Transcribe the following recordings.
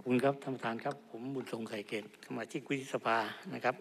อบคุณครับท่านประธานครับผมบุญทรงไข่เกตสมาชิกวุฒิสภานะครับ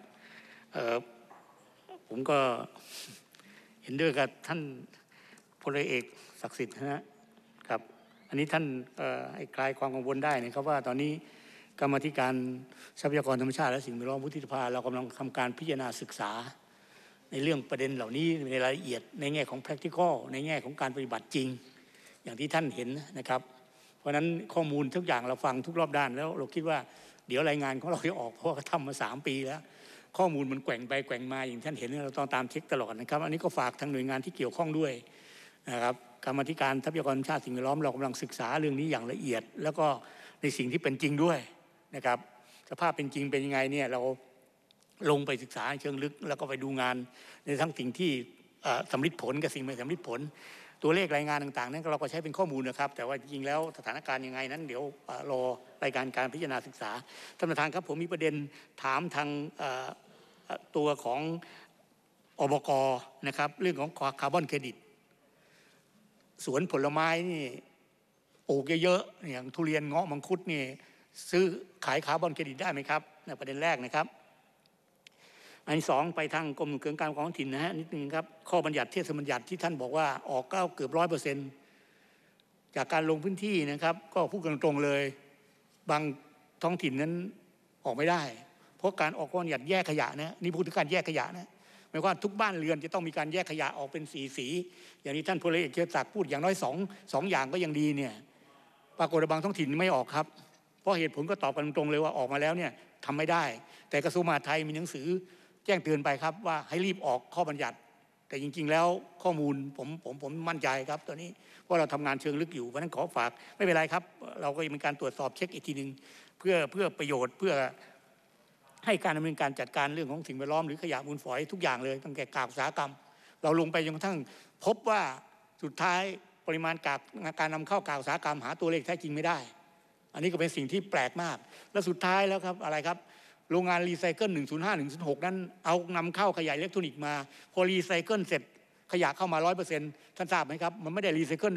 ผมก็เห็นด้วยกับท่านพลเอกศักดิ์สิทธิ์นะครับอันนี้ท่านให้คลายความกังวลได้นะครับว่าตอนนี้กรรมาธิการทรัพยากรธรรมชาติและสิ่งแวดล้อมวุฒิสภาเรากำลังทำการพิจารณาศึกษาในเรื่องประเด็นเหล่านี้ในรายละเอียดในแง่ของ practical ในแง่ของการปฏิบัติจริงอย่างที่ท่านเห็นนะครับเพราะฉะนั้นข้อมูลทุกอย่างเราฟังทุกรอบด้านแล้วเราคิดว่าเดี๋ยวรายงานของเราจะออกเพราะว่าทำมา3 ปีแล้วข้อมูลมันแกว่งไปแกว่งมาอย่างท่านเห็นเราต้องตามเช็คตลอดนะครับอันนี้ก็ฝากทางหน่วยงานที่เกี่ยวข้องด้วยนะครับกรรมาธิการทรัพยากรธรรมชาติสิ่งแวดล้อมเรากำลังศึกษาเรื่องนี้อย่างละเอียดแล้วก็ในสิ่งที่เป็นจริงด้วยนะครับสภาพเป็นจริงเป็นยังไงเนี่ยเราลงไปศึกษาเชิงลึกแล้วก็ไปดูงานในทั้งสิ่งที่สำลิดผลกับสิ่งไม่สำลิดผลตัวเลขรายงานต่างๆนั้นเราก็ใช้เป็นข้อมูลนะครับแต่ว่าจริงๆแล้วสถานการณ์ยังไงนั้นเดี๋ยวรอรายการพิจารณาศึกษาท่านประธานครับผมมีประเด็นถามทางตัวของอบก.นะครับเรื่องของคาร์บอนเครดิตสวนผลไม้นี่ปลูกเยอะๆอย่างทุเรียนเงาะมังคุดนี่ซื้อขายคาร์บอนเครดิตได้ไหมครับประเด็นแรกนะครับอันที่2ไปทางกรมส่งเสริมการปกครองท้องถิ่นนิดนึงครับข้อบัญญัติเทศบัญญัติที่ท่านบอกว่าออกเกือบ 100%จากการลงพื้นที่นะครับก็พูดกันตรงเลยบางท้องถิ่นนั้นออกไม่ได้เพราะการออกข้อบัญญัติแยกขยะนะนี่พูดถึงการแยกขยะนะหมายความว่าทุกบ้านเรือนจะต้องมีการแยกขยะออกเป็นสีอย่างนี้ท่านพลเอกเกียรติศักดิ์พูดอย่างน้อยสองอย่างก็ยังดีเนี่ยปรากฏว่าบางท้องถิ่นไม่ออกครับเพราะเหตุผลก็ตอบกันตรงเลยว่าออกมาแล้วเนี่ยทำไม่ได้แต่กระทรวงมหาดไทยมีหนังสือแจ้งเตือนไปครับว่าให้รีบออกข้อบัญญัติแต่จริงๆแล้วข้อมูลผมมั่นใจครับตอนนี้เพราะเราทำงานเชิงลึกอยู่เพราะนั้นขอฝากไม่เป็นไรครับเราก็มีการตรวจสอบเช็คอีกทีนึงเพื่อประโยชน์เพื่อให้การดำเนินการจัดการเรื่องของสิ่งแวดล้อมหรือขยะมูลฝอยทุกอย่างเลยตั้งแต่กากอุตสาหกรรมเราลงไปจนกระทั่งพบว่าสุดท้ายปริมาณการนำเข้ากากอุตสาหกรรมหาตัวเลขแท้จริงไม่ได้อันนี้ก็เป็นสิ่งที่แปลกมากและสุดท้ายแล้วครับอะไรครับโรงงานรีไซเคิล105 106นั้นเอานำเข้าขยะอิเล็กทรอนิกส์มาพอรีไซเคิลเสร็จขยะเข้ามา 100% ท่านทราบไหมครับมันไม่ได้รีไซเคิลได้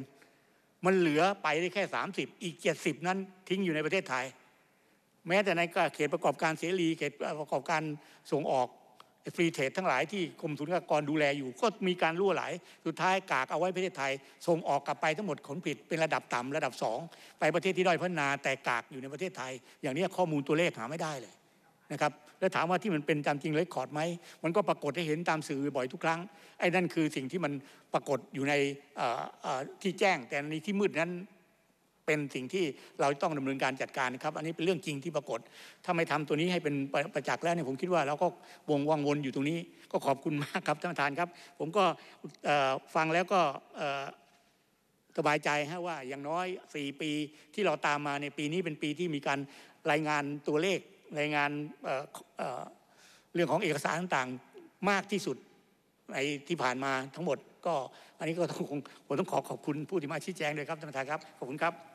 100% มันเหลือไปได้แค่30อีก70นั้นทิ้งอยู่ในประเทศไทยแม้แต่ในเขตประกอบการเสรีเขตประกอบการส่งออกฟรีเทรดทั้งหลายที่กรมศุลกากรดูแลอยู่ก็มีการรั่วไหลสุดท้ายกากเอาไว้ประเทศไทยส่งออกกลับไปทั้งหมดขนผิดเป็นระดับต่ำระดับ2ไปประเทศที่ด้อยพัฒนาแต่กากอยู่ในประเทศไทยอย่างนี้ข้อมูลตัวเลขหาไม่ได้เลยนะครับแล้วถามว่าที่มันเป็นตามจริงเรคคอร์ดไหมมันก็ปรากฏให้เห็นตามสื่อบ่อยทุกครั้งไอ้นั่นคือสิ่งที่มันปรากฏอยู่ในที่แจ้งแต่ในที่มืดนั้นเป็นสิ่งที่เราต้องดำเนินการจัดการนะครับอันนี้เป็นเรื่องจริงที่ปรากฏถ้าไม่ทำตัวนี้ให้เป็นประจักษ์แล้วเนี่ยผมคิดว่าเราก็วังวนอยู่ตรงนี้ก็ขอบคุณมากครับท่านประธานครับผมก็ฟังแล้วก็สบายใจว่าอย่างน้อย4 ปีที่เราตามมาในปีนี้เป็นปีที่มีการรายงานตัวเลขรายงานเรื่องของเอกสารต่างๆมากที่สุดในที่ผ่านมาทั้งหมดก็อันนี้ก็ผมต้องขอบคุณผู้ที่มาชี้แจงด้วยครับท่านประธานครับขอบคุณครับ